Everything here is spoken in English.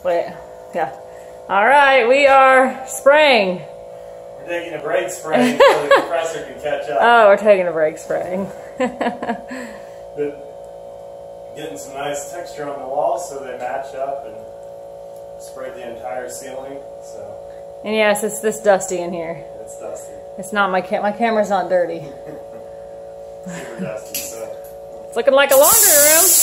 Wait, yeah. All right, we are spraying. We're taking a break spraying so the compressor can catch up. Oh, we're taking a break spraying. But getting some nice texture on the walls so they match up and spray the entire ceiling. So. And yes, it's this dusty in here. It's dusty. It's not my camera's not dirty. Super dusty, so. It's looking like a laundry room.